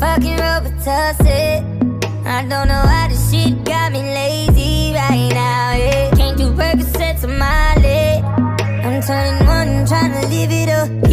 fucking Robitussin. I don't know how this shit got me lazy right now, yeah. Can't do Percocets on my leg. I'm turning one, trying to live it up.